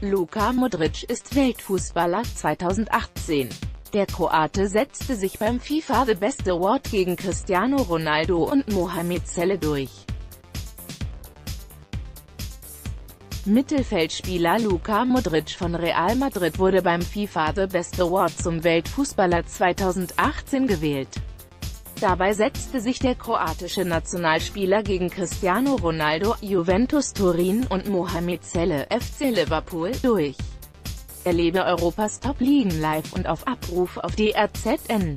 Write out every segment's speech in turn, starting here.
Luka Modric ist Weltfußballer 2018. Der Kroate setzte sich beim FIFA The Best Award gegen Cristiano Ronaldo und Mohamed Salah durch. Mittelfeldspieler Luka Modric von Real Madrid wurde beim FIFA The Best Award zum Weltfußballer 2018 gewählt. Dabei setzte sich der kroatische Nationalspieler gegen Cristiano Ronaldo, Juventus Turin und Mohamed Salah, FC Liverpool, durch. Erlebe Europas Top-Ligen live und auf Abruf auf DRZN.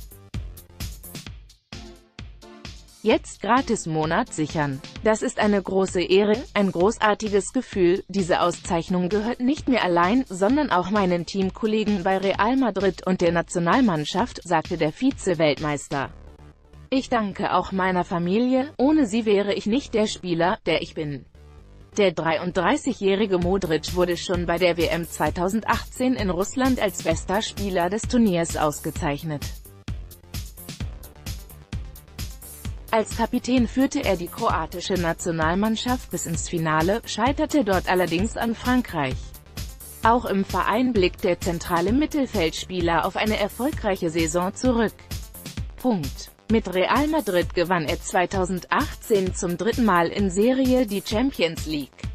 Jetzt gratis Monat sichern. Das ist eine große Ehre, ein großartiges Gefühl. Diese Auszeichnung gehört nicht mir allein, sondern auch meinen Teamkollegen bei Real Madrid und der Nationalmannschaft, sagte der Vize-Weltmeister. Ich danke auch meiner Familie, ohne sie wäre ich nicht der Spieler, der ich bin. Der 33-jährige Modric wurde schon bei der WM 2018 in Russland als bester Spieler des Turniers ausgezeichnet. Als Kapitän führte er die kroatische Nationalmannschaft bis ins Finale, scheiterte dort allerdings an Frankreich. Auch im Verein blickt der zentrale Mittelfeldspieler auf eine erfolgreiche Saison zurück. Mit Real Madrid gewann er 2018 zum dritten Mal in Serie die Champions League.